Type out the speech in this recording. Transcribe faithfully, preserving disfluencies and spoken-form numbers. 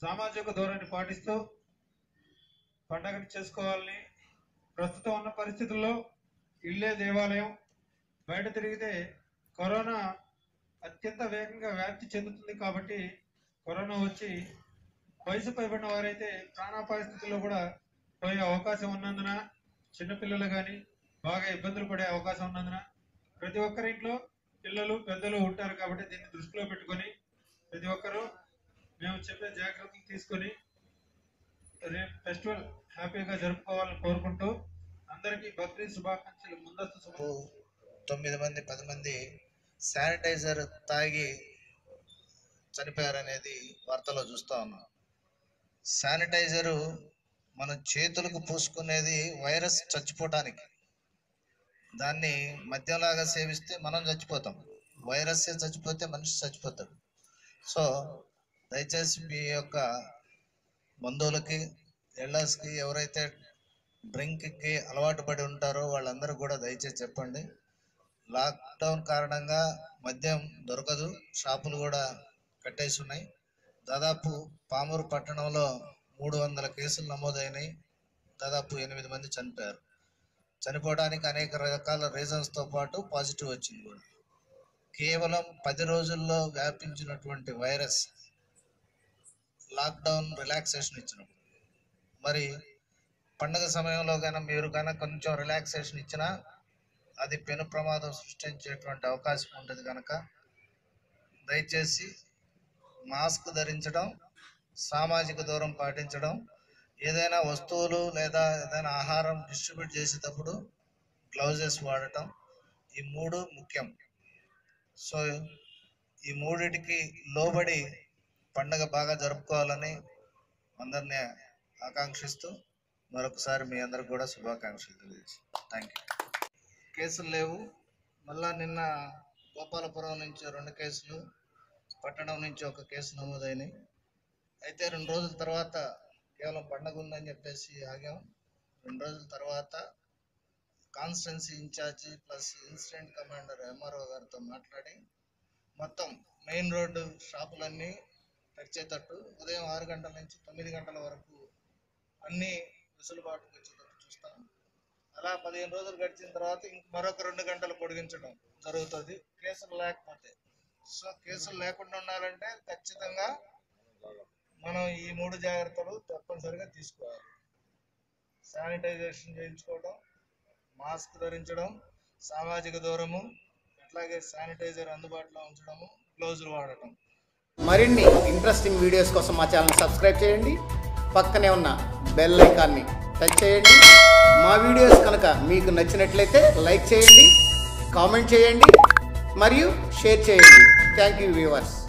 సామాజిక దూరాన్ని పాటిస్తూ పండగని చేసుకోవాలని, ప్రస్తుతం ఉన్న పరిస్థితుల్లో ఇల్లే దేవాలయం. బయట తిరిగితే కరోనా అత్యంత వేగంగా వ్యాప్తి చెందుతుంది కాబట్టి కరోనా వచ్చి వయసు పైబడిన వారైతే ప్రాణాపాయ స్థితిలో కూడా పోయే అవకాశం ఉన్నందున, చిన్నపిల్లలు కానీ బాగా ఇబ్బందులు పడే అవకాశం ఉన్నందున ప్రతి ఒక్కరి ఇంట్లో పిల్లలు పెద్దలు ఉంటారు కాబట్టి దీన్ని దృష్టిలో పెట్టుకొని ప్రతి ఒక్కరూ మేము చెప్పే జాగ్రత్తలు తీసుకొని రేపు ఫెస్టివల్ హ్యాపీగా జరుపుకోవాలని కోరుకుంటూ అందరికీ బక్రీద్ శుభాకాంక్షలు. ముందస్తు శుభ తొమ్మిది మంది పది మంది శానిటైజర్ తాగి చనిపోయారనేది వార్తలో చూస్తూ ఉన్నాం. శానిటైజరు మన చేతులకు పూసుకునేది వైరస్ చచ్చిపోవటానికి. దాన్ని మద్యంలాగా సేవిస్తే మనం చచ్చిపోతాం, వైరస్ చచ్చిపోతే మనిషి చచ్చిపోతాడు. సో దయచేసి మీ యొక్క బంధువులకి, ఎల్డర్స్కి, ఎవరైతే డ్రింక్కి అలవాటు పడి ఉంటారో వాళ్ళందరూ కూడా దయచేసి చెప్పండి. లాక్డౌన్ కారణంగా మద్యం దొరకదు, షాపులు కూడా కట్టేసి ఉన్నాయి. దాదాపు పామూరు పట్టణంలో మూడు వందల కేసులు నమోదైనాయి. దాదాపు ఎనిమిది మంది చనిపోయారు. చనిపోవడానికి అనేక రకాల రీజన్స్తో పాటు పాజిటివ్ వచ్చింది కూడా. కేవలం పది రోజుల్లో వ్యాపించినటువంటి వైరస్ లాక్డౌన్ రిలాక్సేషన్ ఇచ్చినప్పుడు, మరి పండగ సమయంలో కానీ మీరు కానీ కొంచెం రిలాక్సేషన్ ఇచ్చినా అది పెను ప్రమాదం సృష్టించేటువంటి అవకాశం ఉంటుంది. కనుక దయచేసి మాస్క్ ధరించడం, సామాజిక దూరం పాటించడం, ఏదైనా వస్తువులు లేదా ఏదైనా ఆహారం డిస్ట్రిబ్యూట్ చేసేటప్పుడు గ్లౌజెస్ వాడటం, ఈ మూడు ముఖ్యం. సో ఈ మూడిటికి లోబడి పండగ బాగా జరుపుకోవాలని అందరినీ ఆకాంక్షిస్తూ మరొకసారి మీ అందరికి కూడా శుభాకాంక్షలు తెలియజేసి థ్యాంక్ యూ. కేసులు లేవు. మళ్ళా నిన్న గోపాలపురం నుంచి రెండు కేసులు, పట్టణం నుంచి ఒక కేసు నమోదైనాయి. అయితే రెండు రోజుల తర్వాత కేవలం పండగ ఉందని చెప్పేసి ఆగాం. రెండు రోజుల తర్వాత constituency incharge plus incident commander MRO గారితో మాట్లాడి మొత్తం మెయిన్ రోడ్డు షాపులన్నీ తెరిచేటట్టు ఉదయం ఆరు గంటల నుంచి తొమ్మిది గంటల వరకు అన్నీ వెసులుబాటుకు వచ్చేటట్టు చూస్తాం. అలా పదిహేను రోజులు గడిచిన తర్వాత ఇంక మరొక రెండు గంటలు పొడిగించడం జరుగుతుంది కేసులు లేకపోతే. సో కేసులు లేకుండా ఉండాలంటే ఖచ్చితంగా మనం ఈ మూడు జాగ్రత్తలు తప్పనిసరిగా తీసుకోవాలి. శానిటైజేషన్ చేయించుకోవడం, మాస్క్ ధరించడం, సామాజిక దూరము, అట్లాగే శానిటైజర్ అందుబాటులో ఉంచడము, గ్లౌజులు వాడటం. మరిన్ని ఇంట్రెస్టింగ్ వీడియోస్ కోసం మా ఛానల్ సబ్స్క్రైబ్ చేయండి. పక్కనే ఉన్న బెల్ ఐకాన్ని టచ్ చేయండి. మా వీడియోస్ కనుక మీకు నచ్చినట్లయితే లైక్ చేయండి, కామెంట్ చేయండి మరియు షేర్ చేయండి. Thank you viewers.